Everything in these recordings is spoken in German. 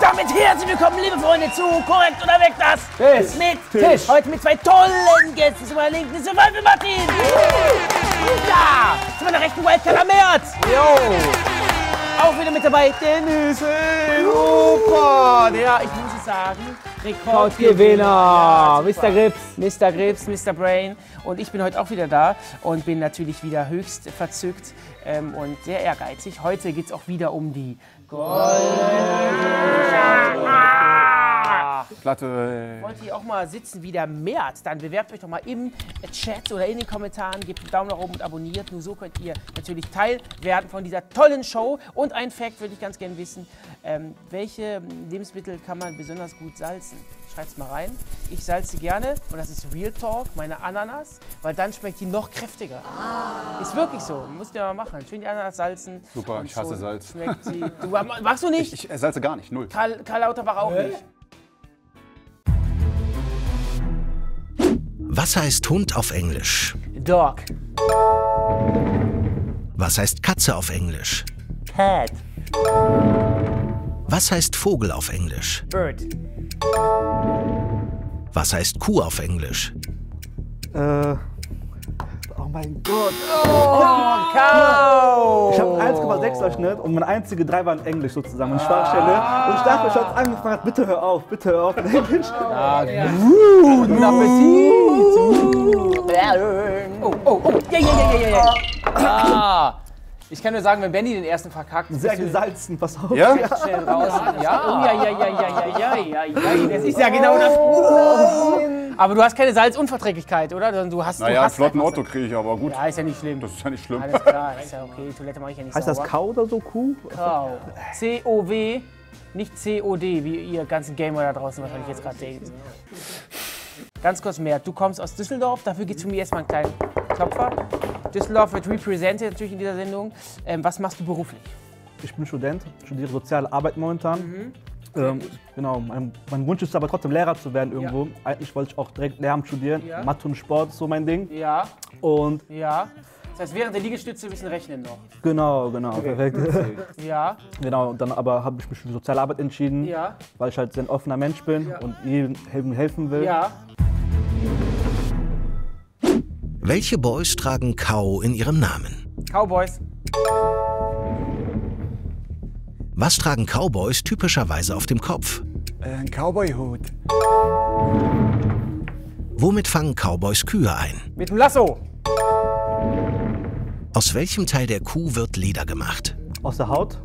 damit herzlich willkommen, liebe Freunde, zu Korrekt oder Weg das? Tisch. Mit Tisch. Heute mit zwei tollen Gästen. Zu meiner Linken ist Survival Martin. Ja, zu meiner rechten Wildcard Merz. Auch wieder mit dabei Dennis. Super. Ja, ich muss es sagen, Rekordgewinner. Ja, Mr. Grips. Mr. Grips, Mr. Brain. Und ich bin heute auch wieder da und bin natürlich wieder höchst verzückt und sehr ehrgeizig. Heute geht es auch wieder um die Platte. Wollt ihr auch mal sitzen wie der Merz, dann bewerbt euch doch mal im Chat oder in den Kommentaren, gebt einen Daumen nach oben und abonniert. Nur so könnt ihr natürlich Teil werden von dieser tollen Show. Und ein Fact würde ich ganz gerne wissen, welche Lebensmittel kann man besonders gut salzen? Schreibt's mal rein. Ich salze gerne, und das ist Real Talk, meine Ananas, weil dann schmeckt die noch kräftiger. Ist wirklich so, müsst ihr mal machen. Schön die Ananas salzen. Super, ich hasse Salz. Schmeckt sie. Du, magst du nicht? Ich salze gar nicht, null. Karl Lauterbach auch nicht. Was heißt Hund auf Englisch? Dog. Was heißt Katze auf Englisch? Cat. Was heißt Vogel auf Englisch? Bird. Was heißt Kuh auf Englisch? Oh mein Gott. Cow. Ich habe 1,6 Durchschnitt und meine einzige 3 waren Englisch sozusagen, meine Schwachstelle. Und ich dachte, ich habe angefangen, hat, bitte hör auf in Englisch. Guten Appetit. Oh. Ja. Ich kann nur sagen, wenn Benny den ersten verkackt, Sehr gesalzen, pass auf. Ja? schnell raus. Ja. Das ist ja genau das. Aber du hast keine Salzunverträglichkeit, oder? Du hast, Naja, du einen hast flotten einfach Otto kriege ich, aber gut. Ja, ist ja nicht schlimm. Das ist ja nicht schlimm. Alles klar, ist ja okay. Toilette mache ich ja nicht Heißt das sauber. Kau oder so, Kuh? Kau. C-O-W, nicht C-O-D, wie ihr ganzen Gamer da draußen wahrscheinlich jetzt gerade denkt. Ganz kurz mehr, du kommst aus Düsseldorf, dafür gibt es für mich erstmal einen kleinen Klopfer. Düsseldorf wird represented natürlich in dieser Sendung. Was machst du beruflich? Ich bin Student, studiere soziale Arbeit momentan. Genau, mein Wunsch ist aber trotzdem Lehrer zu werden irgendwo. Eigentlich wollte ich auch direkt Lehramt studieren. Ja. Mathe und Sport ist so mein Ding. Ja. Und Ja. Das heißt, während der Liegestütze ein bisschen rechnen noch. genau, perfekt. Ja. Genau, und dann aber habe ich mich für die soziale Arbeit entschieden, Ja. weil ich halt sehr ein offener Mensch bin und jedem helfen will. Ja. Welche Boys tragen Kau in ihrem Namen? Cowboys. Was tragen Cowboys typischerweise auf dem Kopf? Ein Cowboy-Hut. Womit fangen Cowboys Kühe ein? Mit dem Lasso. Aus welchem Teil der Kuh wird Leder gemacht? Aus der Haut.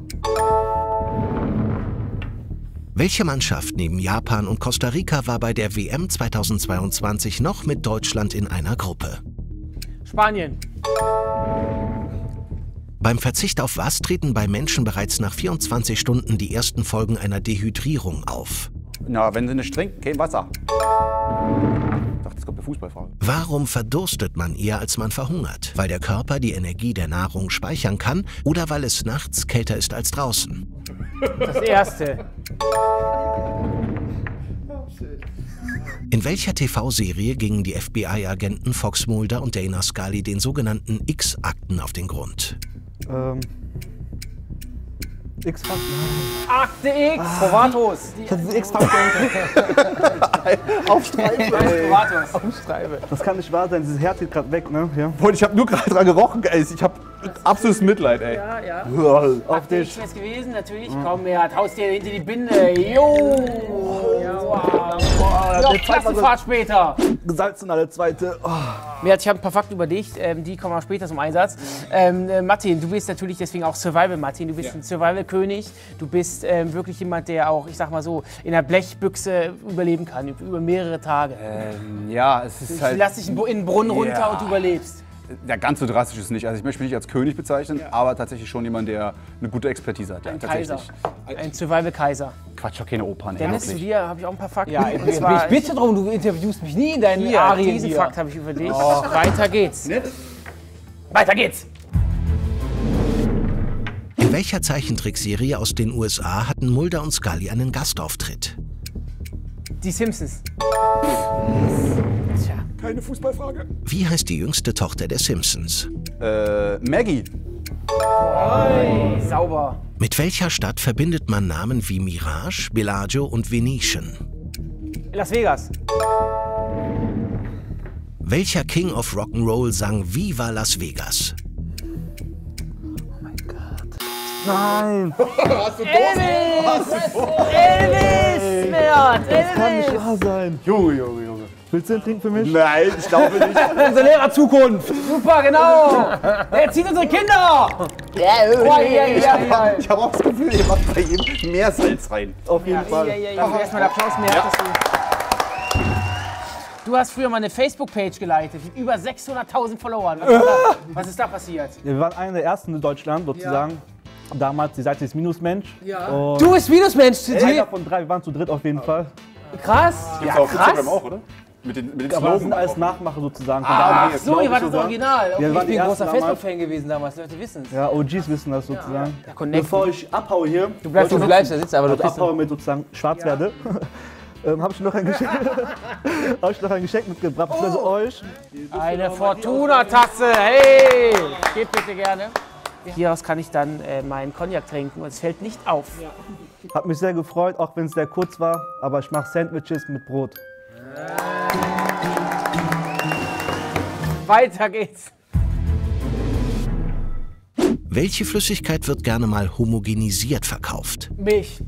Welche Mannschaft neben Japan und Costa Rica war bei der WM 2022 noch mit Deutschland in einer Gruppe? Spanien. Beim Verzicht auf was treten bei Menschen bereits nach 24 Stunden die ersten Folgen einer Dehydrierung auf? Na, wenn sie nicht trinken, kein Wasser. Ich dachte, es kommt eine Fußballfrage. Warum verdurstet man eher, als man verhungert? Weil der Körper die Energie der Nahrung speichern kann oder weil es nachts kälter ist als draußen? Das erste. In welcher TV-Serie gingen die FBI-Agenten Fox Mulder und Dana Scully den sogenannten X-Akten auf den Grund? X-Faktor. Akte X. Provatos. Das ist X-Faktor. Aufstreifen. Provatos. Das kann nicht wahr sein, dieses Herz geht gerade weg, ne? Ja. Boah, ich habe nur gerade dran gerochen, ey. Ich habe absolutes Mitleid, ey. Ja. Auf Akte dich. X wär's gewesen, natürlich. Komm her, haust dir hinter die Binde. Jo. Noch Klassenfahrt später. Gesalzen alle zweite. Oh. Merz, ich habe ein paar Fakten über dich, die kommen auch später zum Einsatz. Martin, du bist natürlich deswegen auch Survival-Martin, du bist ein Survival-König, du bist wirklich jemand, der auch, ich sag mal so, in der Blechbüchse überleben kann, über mehrere Tage. Ja, es ist Du halt... lässt dich in den Brunnen runter und du überlebst. Ja, ganz so drastisch ist es nicht. Also ich möchte mich nicht als König bezeichnen, aber tatsächlich schon jemand, der eine gute Expertise hat. Ja, Ein tatsächlich. Kaiser, ein Survival-Kaiser. Quatsch, doch keine Opern. Dennis, zu dir habe ich auch ein paar Fakten. Ja, ich bitte darum, du interviewst mich nie in deinen hier, Arien diesen hier. Fakt habe ich über dich. Weiter geht's. Weiter geht's. In welcher Zeichentrickserie aus den USA hatten Mulder und Scully einen Gastauftritt? Die Simpsons. Tja. Keine Fußballfrage. Wie heißt die jüngste Tochter der Simpsons? Maggie. Sauber. Mit welcher Stadt verbindet man Namen wie Mirage, Bellagio und Venetian? Las Vegas. Welcher King of Rock'n'Roll sang Viva Las Vegas? Nein! Elvis! Mert! Das kann nicht Elvis! wahr sein. Junge. Willst du den trinken für mich? Nein, ich glaube nicht. Unsere Lehrer-Zukunft! Super, genau! Der erzieht unsere Kinder! Ich habe auch das Gefühl, ihr macht bei ihm mehr Salz rein. Auf jeden Fall. Dafür erstmal Applaus mehr. Dass du hast früher mal eine Facebook-Page geleitet mit über 600.000 Followern. Was ist da passiert? Ja, wir waren einer der ersten in Deutschland sozusagen. Damals die Seite ist Minusmensch. Ja. Und Du bist Minusmensch, einer von 3, wir waren zu dritt auf jeden Fall. Krass! Gibt's auf Instagram auch, oder? Mit den Aber das Slogan sind alles auch. Nachmacher sozusagen. Von Ach damals. so, ihr wart das Original. Wir waren Ich die bin ein großer ersten damals. Facebook-Fan gewesen damals, Leute wissen es. Ja, OGs wissen das sozusagen. connecten. Bevor ich abhaue hier, Du bleibst da sitzen, aber du bist abhaue mit sozusagen schwarz werde, habe ich noch ein Geschenk, mitgebracht, beziehungsweise euch. Eine Fortuna-Tasse. Hey, geht bitte gerne. Hieraus kann ich dann meinen Cognac trinken und es fällt nicht auf. Hat mich sehr gefreut, auch wenn es sehr kurz war, aber ich mache Sandwiches mit Brot. Weiter geht's. Welche Flüssigkeit wird gerne mal homogenisiert verkauft? Milch.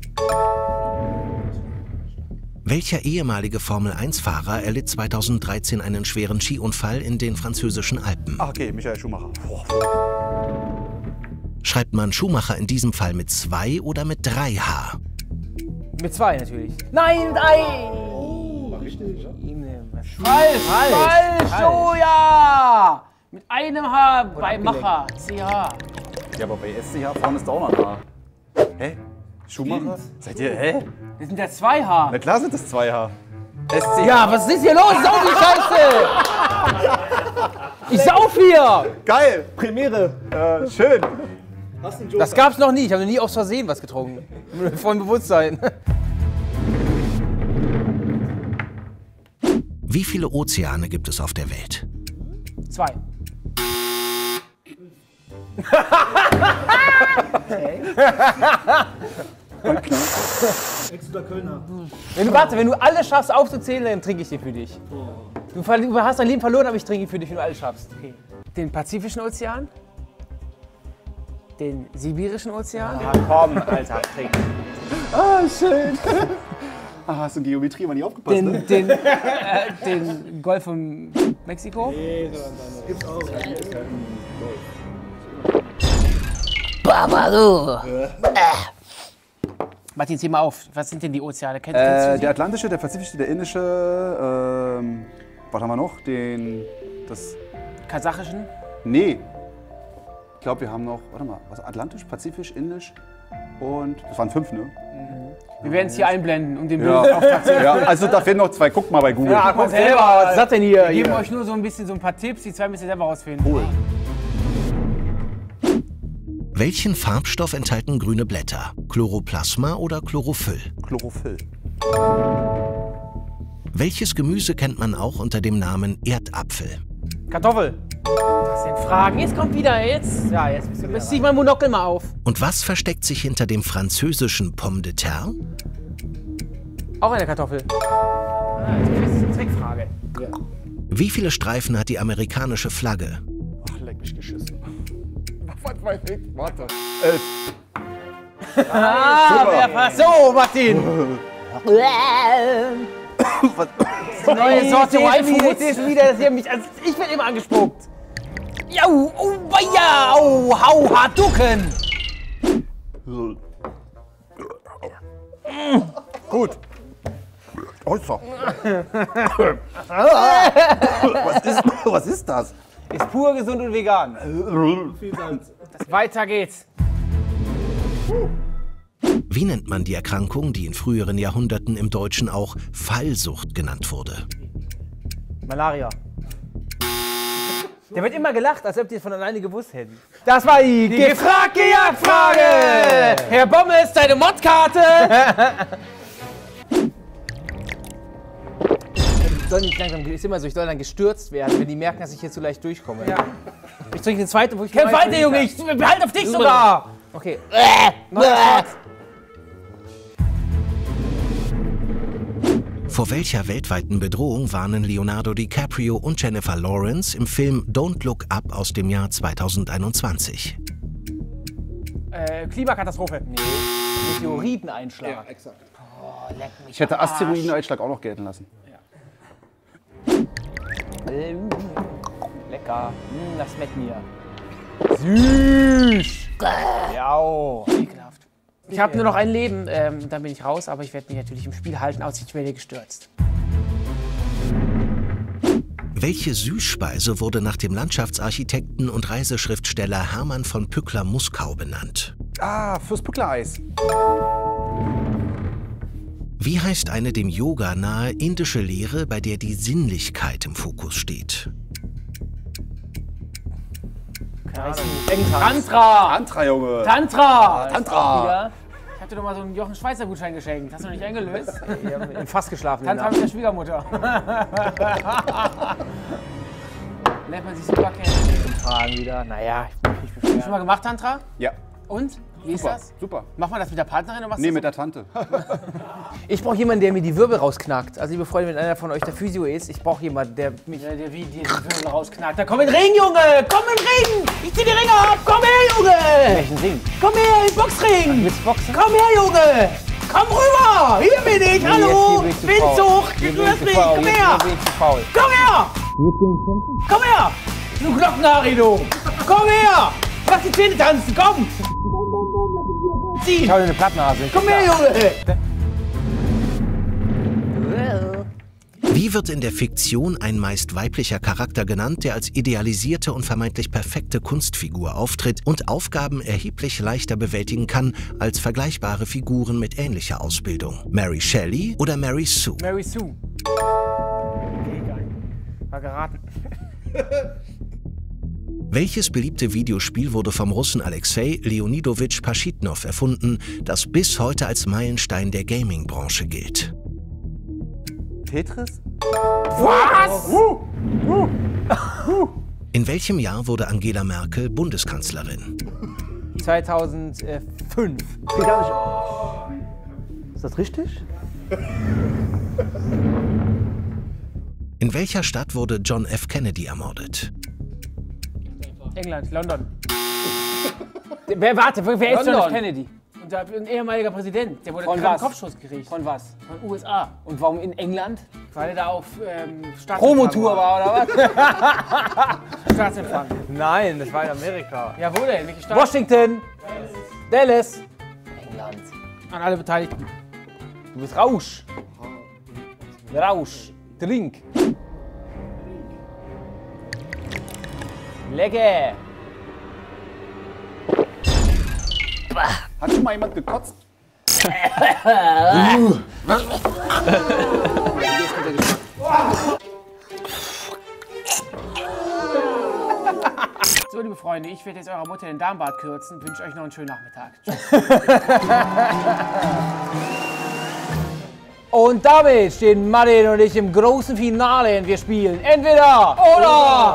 Welcher ehemalige Formel-1-Fahrer erlitt 2013 einen schweren Skiunfall in den französischen Alpen? Ach, okay, Michael Schumacher. Boah. Schreibt man Schumacher in diesem Fall mit 2 oder mit 3 H? Mit 2 natürlich. Nein, mit 1! Falsch. Oh ja. Mit einem H bei Macher. CH. Ja, aber bei SCH vorne ist da auch noch ein H. Hä? Schumacher? Seid ihr, hä? Das sind ja 2 H. Na klar sind das 2 H. SCH. Ja, was ist hier los? Sau die Scheiße! Ich sauf hier! Geil! Premiere! Schön! Das gab's noch nie. Ich habe noch nie aus Versehen was getrunken. Vollem Bewusstsein. Wie viele Ozeane gibt es auf der Welt? 2. Extra Kölner. Wenn du alles schaffst aufzuzählen, dann trinke ich den für dich. Du hast dein Leben verloren, aber ich trinke ihn für dich, wenn du alles schaffst. Okay. Den Pazifischen Ozean. Den Sibirischen Ozean. Komm, Alter, trink. Ah, schön! Ah, hast du in Geometrie mal nicht aufgepasst, ne? Den Golf von Mexiko. Gibt's auch. Martin, zieh mal auf. Was sind denn die Ozeane? Kennst du Der Atlantische, der Pazifische, der Indische, was haben wir noch? Das Kasachischen? Nee. Ich glaube, wir haben noch, warte mal, was? Atlantisch, Pazifisch, Indisch und, das waren 5, ne? Wir werden es hier einblenden, um den Bild Ja. Auftrag zu Ja, also da fehlen noch 2, guckt mal bei Google. Ja, guck selber. Was ist das denn hier? Wir geben euch nur so ein paar Tipps, die 2 müsst ihr selber rausfinden. Cool. Welchen Farbstoff enthalten grüne Blätter? Chloroplasma oder Chlorophyll? Chlorophyll. Welches Gemüse kennt man auch unter dem Namen Erdapfel? Kartoffel. Das sind Fragen. Jetzt kommt wieder. Jetzt zieh ich mein Monokel mal auf. Und was versteckt sich hinter dem französischen Pomme de terre? Auch eine Kartoffel. Das ist eine Zweckfrage. Wie viele Streifen hat die amerikanische Flagge? Ach, leck mich geschissen. Warte. Wer passt? So, Martin. Was? Neue Sorte Ich sehe Y-Foods. schon wieder, dass ihr mich. Also ich werde immer angespuckt. Jau, oh, ja, oh, hau, Haduken. Gut. Äußer. Was ist das? Ist pur gesund und vegan. Weiter geht's. Wie nennt man die Erkrankung, die in früheren Jahrhunderten im Deutschen auch Fallsucht genannt wurde? Malaria. Der wird immer gelacht, als ob die es von alleine gewusst hätten. Das war die Gefragt-Gejagt-Frage. Herr Bommes, deine Modkarte. Ist immer so, ich soll dann gestürzt werden, wenn die merken, dass ich hier zu leicht durchkomme. Ja. Ich trinke den zweiten, wo ich Kämpf weiter, Junge. Ich behalte auf dich sogar. Okay. Vor welcher weltweiten Bedrohung warnen Leonardo DiCaprio und Jennifer Lawrence im Film Don't Look Up aus dem Jahr 2021? Klimakatastrophe. Nee. Meteoriteneinschlag. exakt. Oh, leck mich Ich hätte am Arsch. Asteroideneinschlag auch noch gelten lassen. Lecker. Das schmeckt mir. Süß. Ja. Ekelhaft. Ich habe nur noch ein Leben, dann bin ich raus, aber ich werde mich natürlich im Spiel halten, außer ich werde gestürzt. Welche Süßspeise wurde nach dem Landschaftsarchitekten und Reiseschriftsteller Hermann von Pückler-Muskau benannt? Ah, fürs Pückler-Eis. Wie heißt eine dem Yoga nahe indische Lehre, bei der die Sinnlichkeit im Fokus steht? Tantra. Tantra, Junge. Tantra. Tantra. Ich hab dir doch mal so einen Jochen Schweizer Gutschein geschenkt. Hast du noch nicht eingelöst? Ich habe im Fass geschlafen. Tantra mit der Schwiegermutter. Lernt man sich super kennen. Fragen wieder. Naja, ich bin nicht beschweren. Schon mal gemacht, Tantra? Ja, Und? Wie ist super, das? super. Macht man das mit der Partnerin oder was? Nee, mit der Tante. Ich brauche jemanden, der mir die Wirbel rausknackt. Also liebe Freunde, wenn einer von euch der Physio ist, ich brauche jemanden, der mich... Ja, der wie die Wirbel rausknackt. Da komm in den Ring, Junge! Komm in den Ring! Ich zieh die Ringe ab! Komm her, Junge! Welchen Ring? Komm her, in den Boxring! Willst du boxen? Komm her, Junge! Komm rüber! Hier bin ich! Hallo! Hier bin ich zu faul. Windzug! Hier Du bin ich hörst zu mich! faul. Komm Hier her! bin ich zu faul. Komm her! Komm her! Du Glockenari, du! Komm her! Lass die Zähne tanzen, komm! Zieh! Schau dir eine Plattnase. Komm her, Junge! Wie wird in der Fiktion ein meist weiblicher Charakter genannt, der als idealisierte und vermeintlich perfekte Kunstfigur auftritt und Aufgaben erheblich leichter bewältigen kann als vergleichbare Figuren mit ähnlicher Ausbildung? Mary Shelley oder Mary Sue? Mary Sue. Okay, egal. War geraten. Welches beliebte Videospiel wurde vom Russen Alexei Leonidowitsch Paschitnow erfunden, das bis heute als Meilenstein der Gaming-Branche gilt? Tetris? Was? In welchem Jahr wurde Angela Merkel Bundeskanzlerin? 2005. Geht gar nicht. Ist das richtig? In welcher Stadt wurde John F. Kennedy ermordet? England, London. Wer ist John London. F. Kennedy? Und ein ehemaliger Präsident, der wurde Von gerade einen was? Kopfschuss gekriegt. Von was? Von USA. Und warum in England? Weil er da auf Staatsempfang Promotour war oder was? Staatsempfang. Nein, das war in Amerika. Ja, wo denn? Welche Stadt? Washington. Dallas. England. An alle Beteiligten. Du bist Rausch. Rausch. Trink. Lecker. Hat schon mal jemand gekotzt? So, liebe Freunde, ich werde jetzt eurer Mutter den Darmbart kürzen. Wünsche euch noch einen schönen Nachmittag. Und damit stehen Martin und ich im großen Finale und wir spielen entweder oder.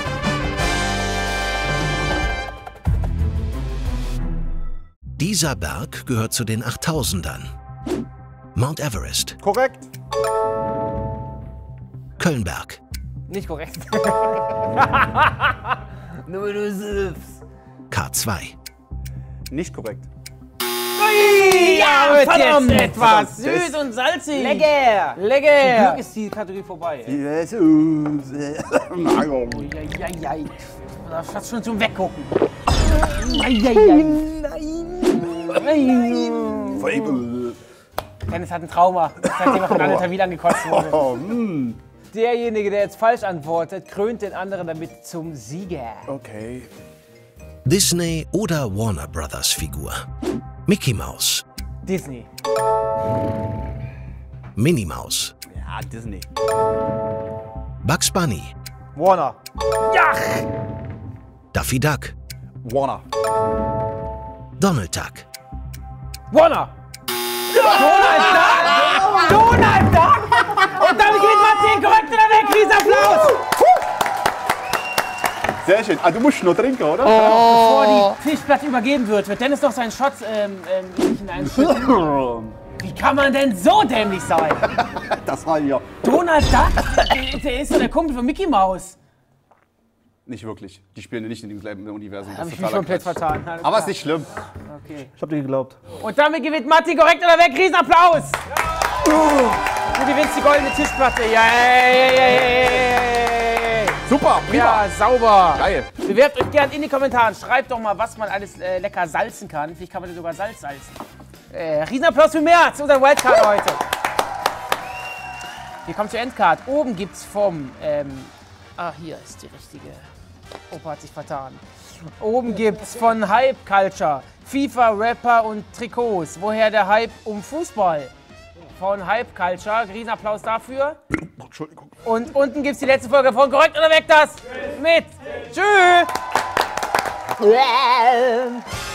Dieser Berg gehört zu den 8000ern. Mount Everest, Korrekt. Kölnberg, Nicht korrekt. Nur du siffst. K2, Nicht korrekt. Ja, wird verdammt, jetzt etwas süß und salzig. Lecker. Lecker. Glück ist die Kategorie vorbei. Ey. Jesus. Eieiei. Das ist schon zum Weggucken. Dennis hat ein Trauma, seitdem er von Anne Tawil angekotzt wurde. Oh, Derjenige, der jetzt falsch antwortet, krönt den anderen damit zum Sieger. okay. Disney oder Warner Brothers Figur? Mickey Mouse, Disney. Minnie Maus, Ja, Disney. Bugs Bunny, Warner. Daffy Duck, Warner. Donald Duck, Warner. Donald Duck! Und damit geht Martin korrekt in der Weg. Riesenapplaus! Sehr schön. Ah, du musst nur trinken, oder? Bevor die Tischplatte übergeben wird Dennis noch seinen Shot hineinschütten. Wie kann man denn so dämlich sein? Das war ja Donald Duck? Der ist doch der Kumpel von Mickey Mouse. nicht wirklich. Die spielen nicht in dem gleichen Universum. Das Habe ist ich mich totaler komplett Quatsch. vertan. Alles Aber klar. ist nicht schlimm. Okay. Ich hab dir geglaubt. Und damit gewinnt Matti korrekt oder weg. Riesenapplaus! Du gewinnst die goldene Tischplatte. Yay! Super, prima. Ja, sauber. Geil. Bewerbt euch gern in die Kommentare. Schreibt doch mal, was man alles lecker salzen kann. Vielleicht kann man sogar Salz salzen. Riesenapplaus für Merz, unser Wildcard heute. Wir kommen zur Endcard. Oben gibt's vom... hier ist die richtige. Opa hat sich vertan. Oben gibt's von Hype Culture FIFA, Rapper und Trikots. Woher der Hype um Fußball? Von Hype Culture. Riesenapplaus dafür. Entschuldigung. Und unten gibt's die letzte Folge von Korrekt oder weg das? Mit. Tschüss.